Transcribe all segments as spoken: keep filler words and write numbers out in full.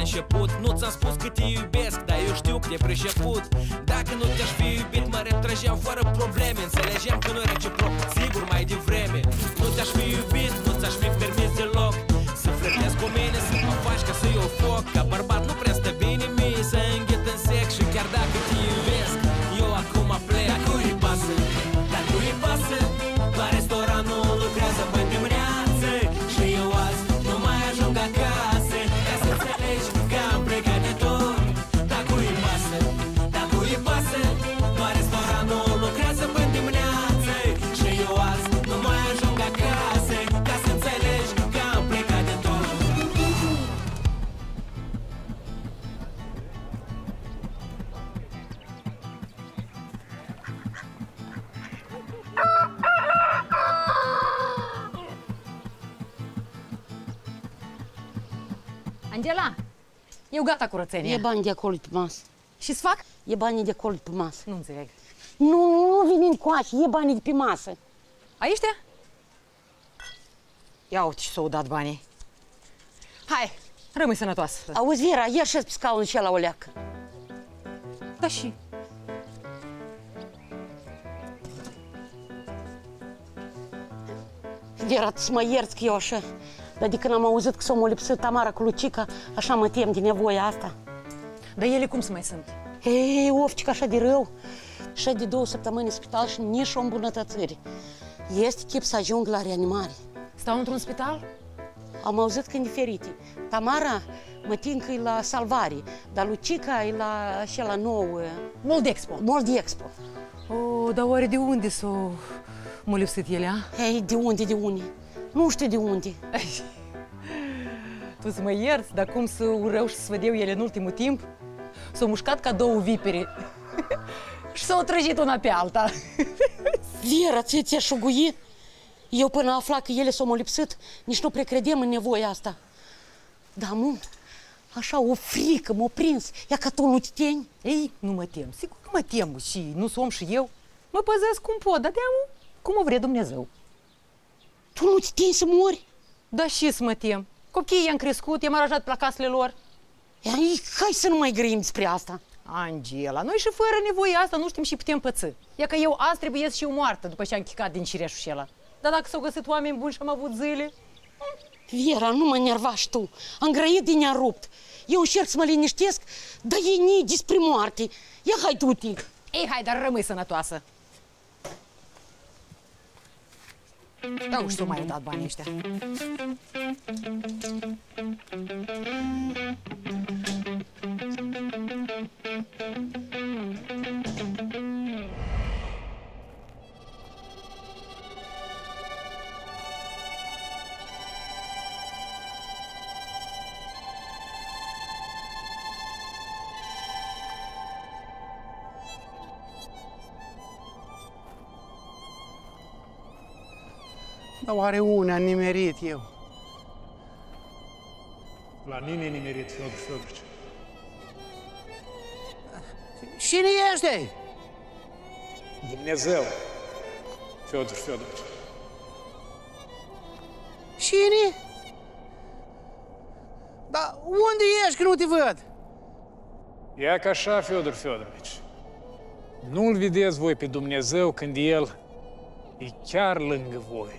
început. Nu ți-am spus că te iubesc, dar eu știu că te-ai priceput. Dacă nu te-aș fi iubit, mă retrageam fără probleme. Înțelegeam că nu-i reciproc, sigur mai devreme. Nu te-aș fi iubit, nu ți-aș fi permis deloc să flirtezi cu mine, să mă faci ca să iau foc. Ca bărbat nu prea stă bine mie să înghit în sec. Și chiar dacă te iubesc, eu acum plec. Dar cui-i pasă, dar cui-i pasă, la restoranul lucrează până dimineață. Și eu azi nu mai ajung acasă, ca să înțelegi că am plecat de tot. Dar cui-i pasă, dar cui-i pasă, la restoranul lucrează până dimineață. Și eu azi nu mai ajung acasă, ca să înțelegi că am plecat de tot. Angela, eu gata curățenia. E bani de acolo pe masă. Și-ți fac? E banii de acolo pe masă. Nu înțeleg. Nu, nu vine încoace, e banii de pe masă. Aici? Ia uite ce s-au dat banii. Hai, rămâi sănătoasă. Auzi, Vera, ia și pe scaunul și la o leacă. Da și? Vera, să mă ierți că eu așa, dar de când am auzit că s-o lipsit Tamara cu Lucica, așa mă tem de nevoia asta. Dar ele cum să mai sunt? Ei, ofcic așa de rău. Și de două săptămâni în spital și nici o îmbunătățire. Este chip să ajung la reanimare. Stau într-un spital? Am auzit că diferite. Tamara mă tin că e la Salvare, dar Lucica e la acela nou... Moldexpo. Moldexpo. O, dar oare de unde s-au m-au lipsit ele, a? Ei, de unde, de unde? Nu știu de unde. Tu să mă ierți, dar cum să urău și să vedeu ele în ultimul timp? S-au mușcat ca două vipere și s-au trăjit una pe alta. Vera, ție ți-a șuguit? Eu până afla că ele s-au lipsit, nici nu precredem în nevoia asta. Da, mu, așa o frică m-a prins. Ia ca tu nu te temi? Ei, nu mă tem, sigur că mă tem și nu som și eu. Mă păzesc cum pot, dar de-amu, cum o vrea Dumnezeu. Tu nu te temi să mori? Da și să mă tem. Copiii i-am crescut, i-am aranjat pe la casele lor. Ei, hai să nu mai grăim despre asta. Angela, noi și fără nevoie asta nu știm și putem păți. Ia că eu azi trebuie să și eu moartă după ce am chicat din cireșul ăla. Dar dacă s-au găsit oameni buni și am avut zile... Vera, nu mă nervași tu. Am grăit din ea rupt. Eu încerc să mă liniștesc, dar ei nici despre moarte. Ia, hai, du-te. Ei, hai, dar rămâi sănătoasă. Da, și tu mai dat banii ăștia. Dar oare unde am nimerit eu? La nini nimerit, Fiodor Fiodorici. Cine ești? Dumnezeu, Fiodor Fiodorici. Cine? Dar unde ești că nu te văd? E ca așa, Fiodor Fiodorici. Nu-L vedeți voi pe Dumnezeu când El e chiar lângă voi.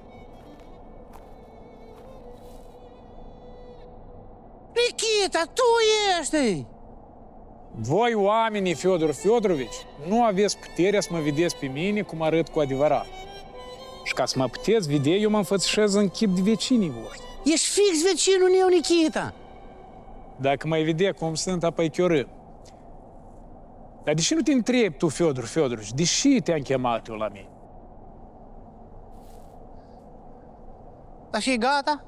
Nikita, tu ești! Voi, oamenii, Fiodor Fiodorovici, nu aveți puterea să mă vedeți pe mine cum arăt cu adevărat. Și ca să mă puteți vedea, eu mă înfățișez în chip de vecinii voștri. Ești fix vecinul meu, Nikita! Dacă mai vedea cum sunt, apoi chiorâm. Dar deși nu te întrebi tu, Fiodor Fiodorovici, deși te-am chemat eu la mine? Dar și gata?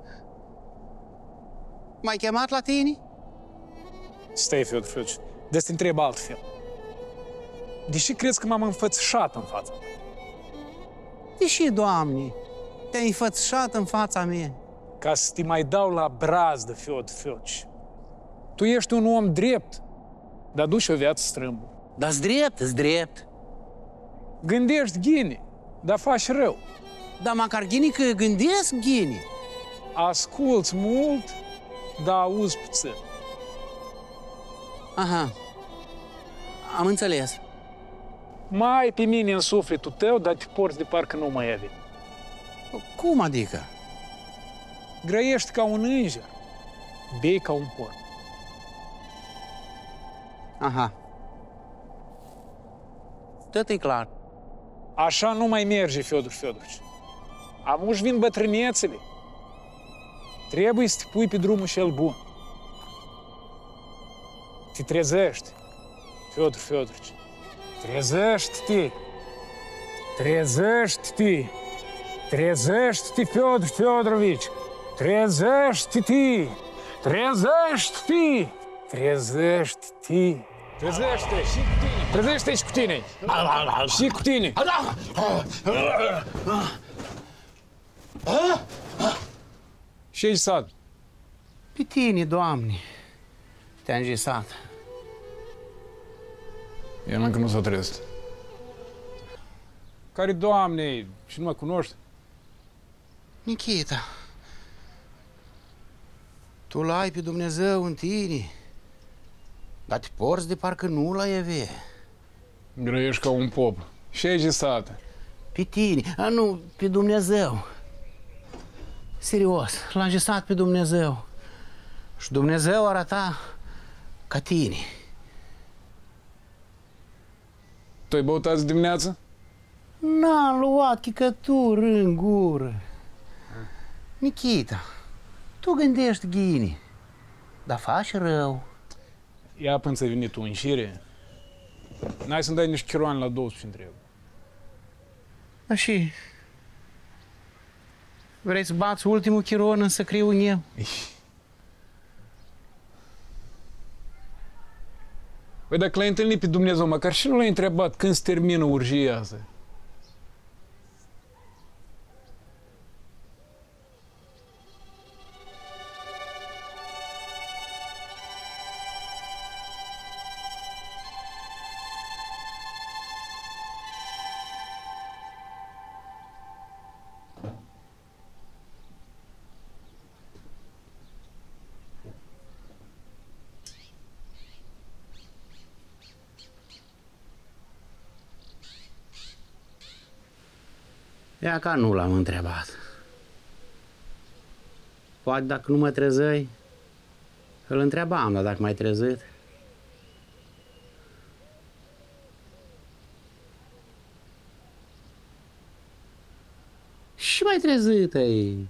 M-ai chemat la tine? Stai, Fiodor Fiodorovici, de să te întreb altfel. Deși crezi că m-am înfățișat în fața mea? Deși, Doamne, te-ai înfățișat în fața mea. Ca să te mai dau la brazdă, Fiodor Fiodorovici. Tu ești un om drept, dar duci o viață strâmbă. Dar-s drept, s drept. Gândești ghine, dar faci rău. Dar măcar ghini că gândesc ghini. Asculți mult, dar auzi puțin. Aha. Am înțeles. Mai ai pe mine în sufletul tău, dar te porți de parcă nu mai ai. Cum adică? Grăiești ca un înger, bei ca un porc. Aha. Tot e clar. Așa nu mai merge, Fiodor Fiodorovici. Amuși vin bătrânețele. Trebuie să te pui pe drumul cel bun. Te trezești, Fiodor Fiodorovici. Trezește-te! Trezește-te! Trezește-te, Fiodor Fiodorovici! Trezește-te! Trezește-te! Trezește-te! Trezește! Și cu tine! Trezește și cu tine! Și cu tine! Și ai sat? Pe tine, Doamne, te-am gisat. El încă nu s-a trezit. Care, Doamne, și nu mă cunoști? Nikita, tu l-ai pe Dumnezeu în tine, dar te porți de parcă nu l-ai avea. Grăiești ca un pop. Și ai gisat? Pe tine, a, nu, pe Dumnezeu. Serios, l-am gisat pe Dumnezeu. Și Dumnezeu arăta ca tine. Tu ai băut azi dimineață? N-am luat chicături în gură. Nikita, tu gândești ghini, dar faci rău. Ia până să veni tu în șire. N-ai să-mi dai niște chiroane la douăsprezece întreg. Da și... Vrei să bați ultimul chiron în să criu în el? Păi dacă l-ai întâlnit pe Dumnezeu, măcar și nu l-ai întrebat când se termină urgia asta. Ea ca nu l-am întrebat. Poate dacă nu mă trezăi, îl întrebam, dar dacă m-ai trezit... Și mai trezit ai.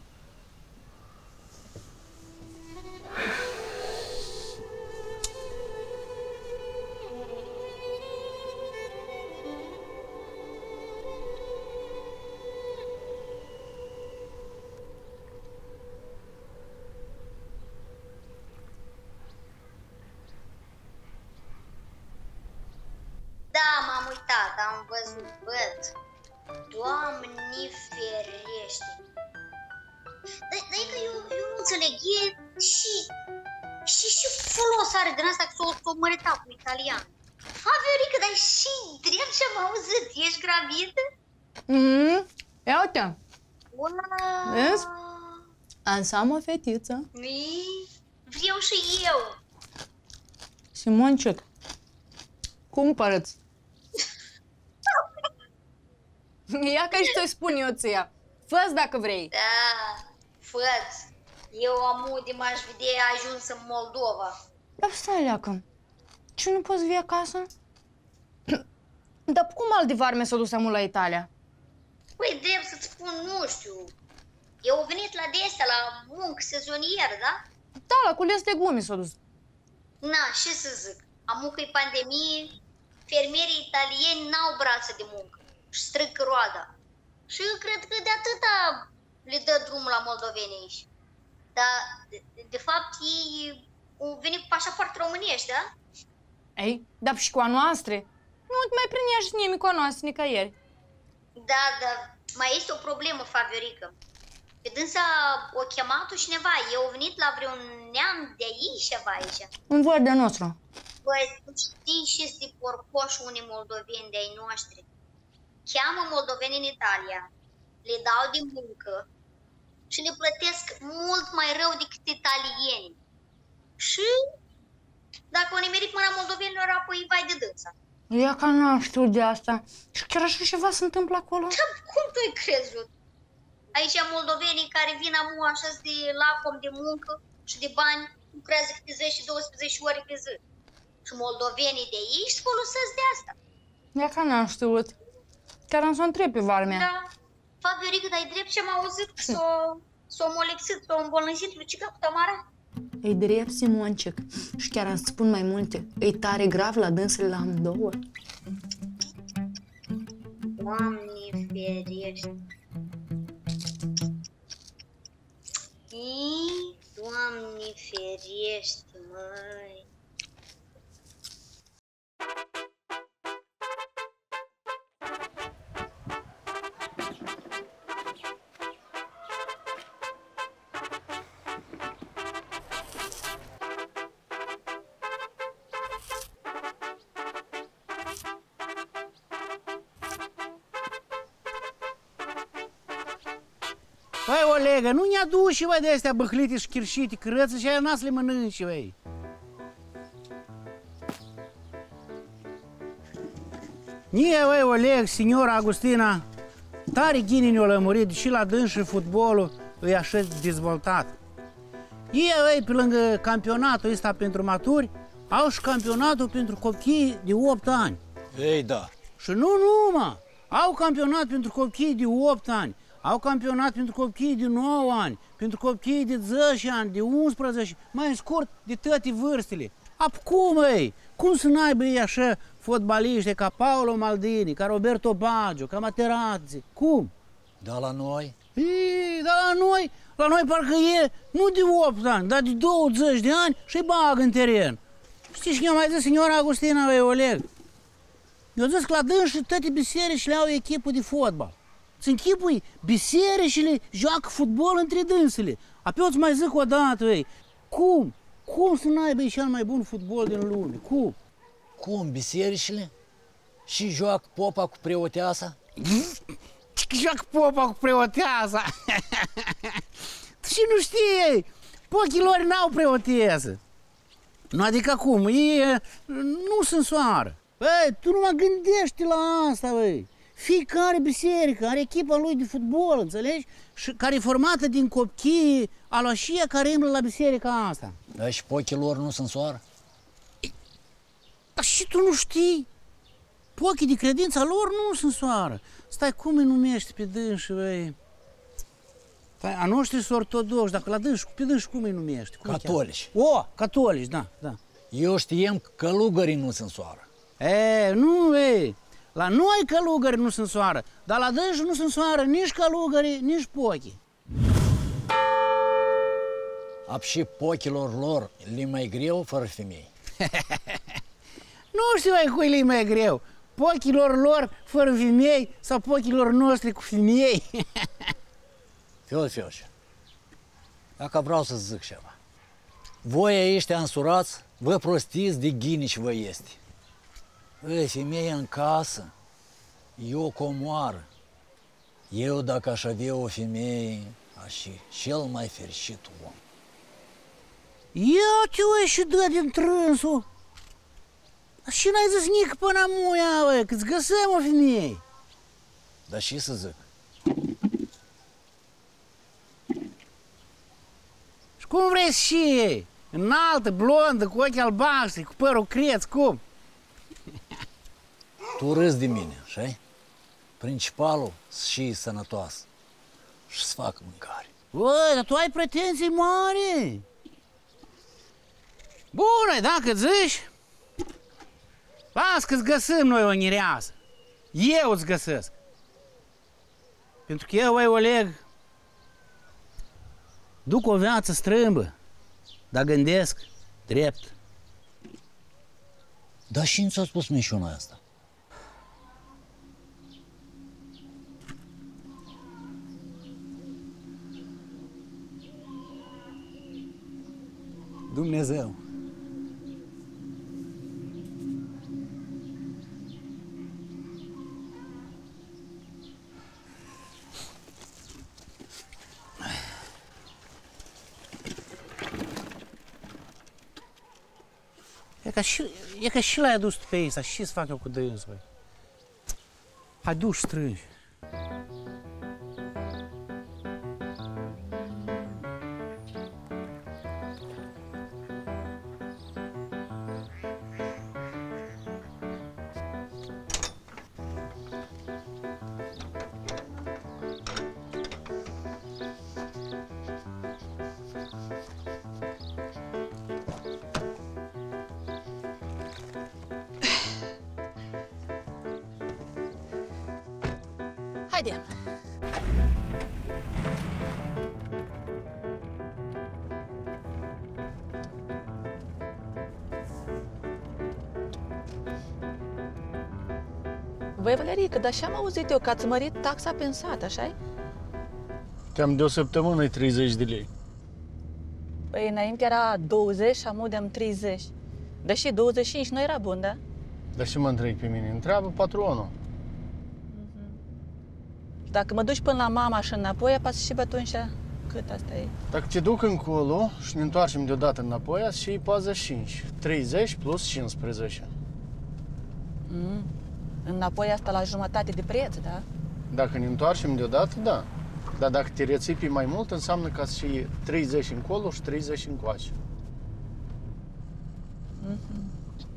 Am văzut, văd. Doamne ferește. Dar e că eu, eu nu înțeleg, e și, și, și folos are din asta că s-o, s-o mărita cu italian. Faviorică, dar și drept ce-am auzit, ești gravidă? Mhm, ia uite. Bună! Vezi? Am să am o fetiță. Vreau și eu. Simonciuc, cumpără-ți. Ia că și ți-o spun eu ție. Fă-ți dacă vrei. Da, fă-ți. Eu am de m-aș vedea ajuns în Moldova. Dar stai, leacă. Ce nu poți vii acasă? Dar cum al de varme s-a dus amul la Italia? Păi, drept să-ți spun, nu știu. Eu au venit la destea, la muncă sezonier, da? Da, la cules legume s-a dus. Na, ce să zic. Amu că-i pandemie, fermierii italieni n-au brațe de muncă și strâng roada. Și eu cred că de atâta le dă drumul la moldoveni aici. Dar, de, de fapt, ei au venit cu pașaport românești, da? Ei, dar și cu a noastră. Nu te mai prindea și nimic cu a noastră nicăieri. Da, dar mai este o problemă, Faviorică. Pe dânsa o chemat-o cineva. Eu au venit la vreun neam de aici ceva aici. Un văr de nostru. Băi, tu știi și-s de porcoși unii moldoveni de-ai noștri. Cheamă moldoveni în Italia, le dau de muncă, și le plătesc mult mai rău decât italienii. Și dacă o nimerit mâna moldovenilor, apoi vai de dânsa. Ia că n-am știut de asta. Și chiar așa ceva se întâmplă acolo? Da, cum tu ai crezut? Aici moldovenii care vin amu așa de lacom de muncă și de bani, lucrează câte zece douăsprezece ore pe zi. Și moldovenii de aici se folosesc de asta. Ia că n-am știut. Chiar am să o întreb pe varmea. Da. Fapt, Viorica, dar e drept ce am auzit că s-o, s-o molipsit, s-o îmbolnăzit Lucica cu Tamara? E drept, Simoncic. Și chiar am să spun mai multe. E tare grav la dânsele la amândouă. Doamne ferește! Ii, Doamne ferește, măi! Băi, Olegă, nu ne aduci, băi, de astea băhlite și chirșite, crăță și aia n-a să le mănânci, băi. Nie, băi, Oleg, signora Agustina, tare ghinii ne-o lămurit și la dâns și fotbalul e așa dezvoltat. Ei, băi, pe lângă campionatul ăsta pentru maturi, au și campionatul pentru copii de opt ani. Ei, da. Și nu numai, au campionat pentru copii de opt ani. Au campionat pentru copiii de nouă ani, pentru copiii de zece ani, de unsprezece, mai scurt, de toate vârstele. Ap cum, ei? Cum să n-aibă ei așa fotbaliști ca Paolo Maldini, ca Roberto Baggio, ca Materazzi? Cum? Da, la noi? Ei, da, la noi, la noi parcă e nu de opt ani, dar de douăzeci de ani și-i bagă în teren. Știi ce mi-a mai zis signora Agustina, băi, Oleg? Mi-a zis că la dâns toate bisericile au echipă de fotbal. Ți închipui, bisericile joacă fotbal între dânsele. Apoi îți mai zic o dată, ei, cum? Cum să n-aibă cel mai bun fotbal din lume? Cum? Cum, bisericile? Și joacă popa cu preoteasa? Joacă popa cu preoteasa? Tu și nu știi, pochii lor n-au preotesă. Nu, adică cum? Ei nu sunt soară. Băi, tu nu mă gândești la asta, băi. Fiecare biserică are echipa lui de fotbal, înțelegi? Și care e formată din copii aloșia care îmblă la biserica asta. Da, și pochii lor nu sunt soară? Dar și tu nu știi? Pochii de credința lor nu sunt soară. Stai, cum îi numești pe dânși, băi? Stai, a noștri sunt ortodoxi, dacă la dânși, pe dânși cum îi numești? Cum catolici. O, catolici, da, da. Eu știem că călugării nu sunt soară. E, nu, băi. La noi călugări nu sunt soară, dar la dânși nu sunt soară nici călugării, nici pochii. Ap și pochilor lor li mai greu fără femei. Nu știu, ai cui li mai greu. Pochilor lor fără femei sau pochilor noștri cu femei. Fiol, Fiolșa, dacă vreau să zic ceva. Voi aici însurați, vă prostiți de ghinici vă este. Ei, femeia în casă, e o comoară. Eu, dacă aș avea o femeie, aș fi cel mai fericit om. Ia ce o și dă din trânsul. Și n-ai zis nici până muia, băi, că-ți găsăm o femeie. Dar și să zic. Și cum vrei și ei? Înaltă, blondă, cu ochi albaștri, cu părul creț, cum? Tu râzi de mine, așa? Principalul și sănătoasă și să facă mâncare. Băi, dar tu ai pretenții mari. Bună, dacă zici, las că-ți găsim noi o nireasă. Eu îți găsesc. Pentru că eu, băi, Oleg, duc o viață strâmbă, dar gândesc drept. Dar și nu ți-a spus mișuna asta? Dumnezeu. E ca și, e ca și l-ai adus pe ei, să și-ți fac eu cu dâns, băi. Hai, du-și strângi. Haide! Băi, Valerică, dar și-am auzit eu că ați mărit taxa pe sat, așa-i? Cam de o săptămână e treizeci de lei. Păi înainte era douăzeci și amul de-am treizeci. Deși douăzeci și cinci nu era bun, da? Dar ce mă întreb pe mine? Întreabă patronul. Dacă mă duci până la mama și înapoi, apați și pe atunci cât asta e? Dacă te duc încolo și ne întoarcem deodată înapoi, ați și patruzeci și cinci. treizeci plus cincisprezece. Mm. Înapoi asta la jumătate de preț, da? Dacă ne întoarcem deodată, da. Dar dacă te reții pe mai mult, înseamnă că și treizeci încolo și treizeci încoace. Mm-hmm.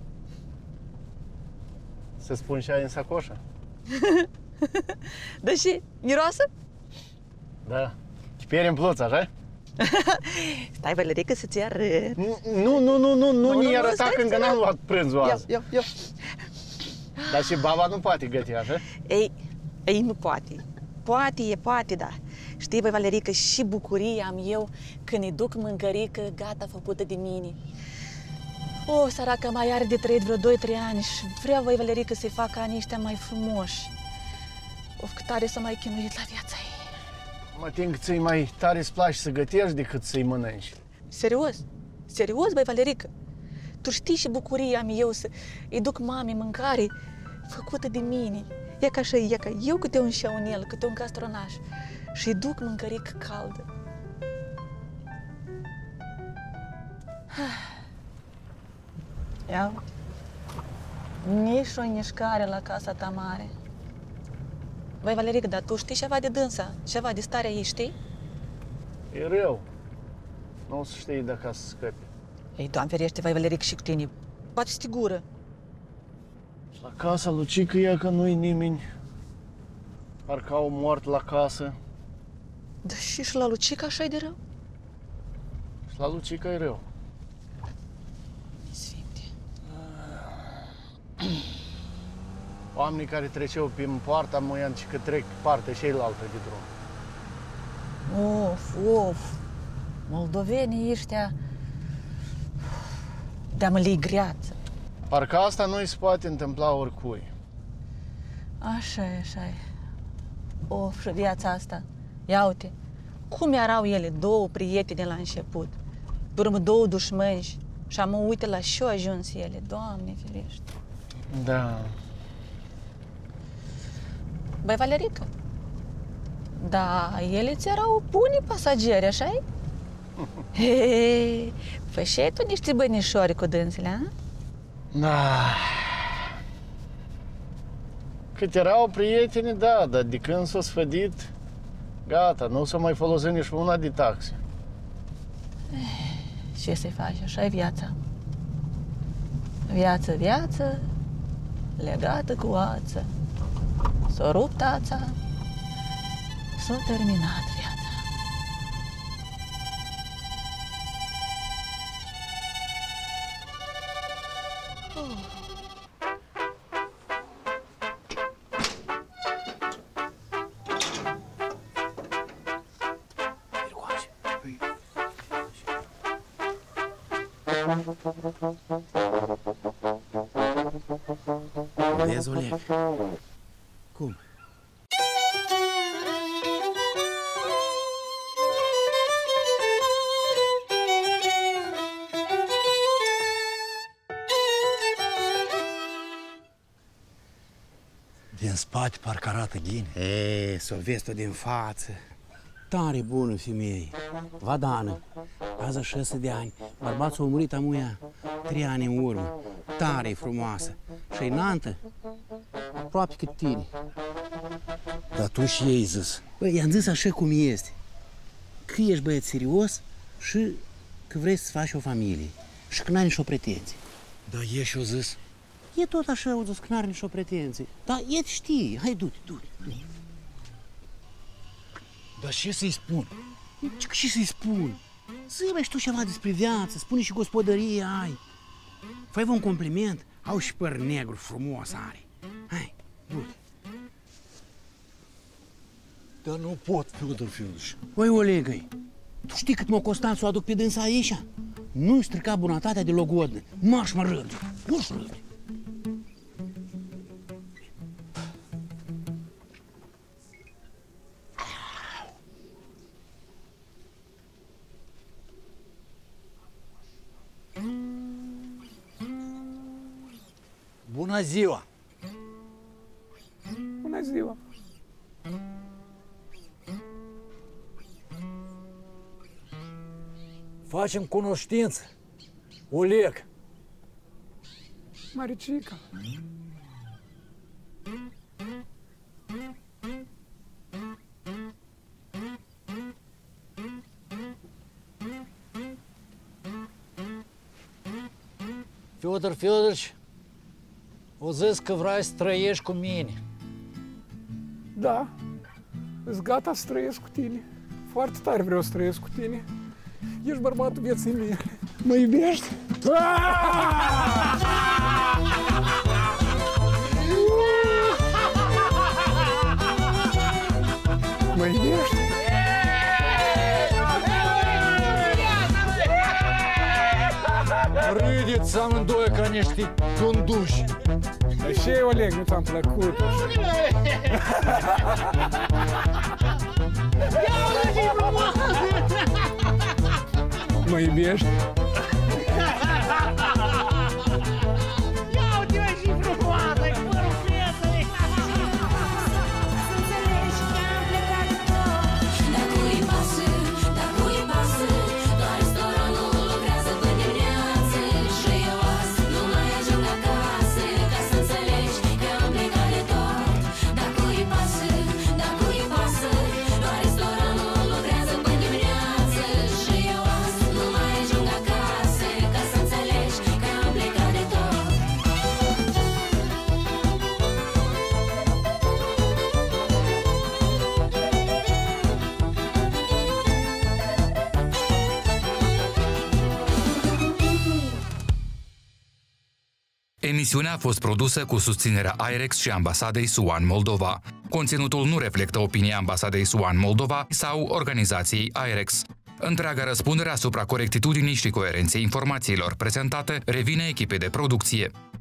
Să spun și ai în sacoșă? Deși, miroasă? Da. Chipieri în pluț, așa? Stai, Valerică, să-ți arăt. Nu, nu, nu, nu, nu, nu ni arăta că încă n-am luat prânzul azi. Ia, ia, ia. Dar și baba nu poate găti, așa? Ei, ei, nu poate. Poate, e poate, da. Știi, băi, Valerică, și bucurie am eu când îi duc mâncărică gata făcută de mine. O, săraca mai are de trăit vreo doi trei ani și vreau, băi, Valerică, să-i fac anii ăștia mai frumoși. Of, cât tare să mai chinuit la viața ei. Mă tin că ți-i mai tare îți place să gătești decât să-i mănânci. Serios? Serios, băi, Valerică? Tu știi și bucuria am eu să îi duc mamei mâncare făcută de mine. E ca așa, e ca eu câte un șaunel, câte un castronaș și îi duc mâncărică caldă. Ia, nici o mișcare la casa ta mare. Băi, Valerică, dar tu știi ceva de dânsa? Ceva de starea ei, știi? E rău. Nu o să știi dacă să scapi. Ei, Doamne ferește, vai, Valerică, și cu tine. Poate să te gură. La casa lui Cică e că nu-i nimeni. Parcă au mort la casă. Dar și, și la Lucica așa e de rău? Și la lui Cică e rău. Sfinte. Oamenii care treceau prin poarta măian și că trec partea cealaltă de drum. Of, of. Moldovenii ăștia de-am li greață. Parcă asta nu-i se poate întâmpla oricui. Așa e, așa e. Of, și viața asta. Ia uite, cum erau ele, două prietene la început, pe urmă două dușmăni și am uite la ce-au ajuns ele, Doamne ferește. Da. Băi, Valerică, da, ele ți erau buni pasageri, așa-i? Hei, păi și ai tu niște bănișori cu dânsele, a? Da. Cât erau prieteni, da, dar de când s-a sfădit, gata, nu s-a mai folosit nici una de taxe. Ce să-i faci, așa e viața. Viață, viață, legată cu ață. S-a rupt ața, s-a terminat viața. Oh. Vezi, Oleg? Cum? Din spate parcă arată ghine. E, s-o vezi tu din față. Tare bună femeie, vadană, azi șase de ani, bărbatul a murit amuia trei ani în urmă, tare frumoasă și înaltă, aproape cât tine. Dar tu și ei zis. Băi, i-am zis așa cum este, că ești băiat serios și că vrei să faci o familie și că n-ai nicio pretenție. Dar e și-o zis. E tot așa, au zis că n-are nicio pretenție, dar e știi, hai du-te, du-te, du-te. Dar ce să-i spun? Ce, ce să-i spun? Zi-mi și tu ceva despre viață, spune și gospodărie ai. Fă-i un compliment, au și păr negru frumos are. Hai, du-te. Dar nu pot, Fiodor Fiodorci. Băi, Olegăi, tu știi cât m-a costat să o aduc pe dânsa aici? Nu-i strica bunătatea de logodnă. Marș mă răbde, marș răbde. Bună ziua! Bună ziua! Facem cunoștință. Oleg. Maricica. Fiodor Fiodorci, o zis că vrei să trăiești cu mine. Da, îți gata să trăiesc cu tine. Foarte tare vreau să trăiesc cu tine. Ești bărbatul vieții mele. Mă iubești? Mă iubești? Râdeți amândoi ca niște conduși. Și Oleg, nu ți-am plăcut. Mă iubești? Ia uite-o și frumoasă, e părul fetei! Să înțelegi că am plecat de tot. Dar cui pasă, dar cui pasă, doar restoranul lucrează până dimineață. Și eu azi nu mai ajung acasă, ca să înțelegi că am plecat de tot. Dar cui pasă, dar cui pasă, doar restoranul lucrează până dimineață. Și eu azi nu mai ajung acasă, ca să înțelegi că am plecat de tot. Emisiunea a fost produsă cu susținerea Airex și Ambasadei S U A în Moldova. Conținutul nu reflectă opinia Ambasadei S U A în Moldova sau organizației Airex. Întreaga răspundere asupra corectitudinii și coerenței informațiilor prezentate revine echipei de producție.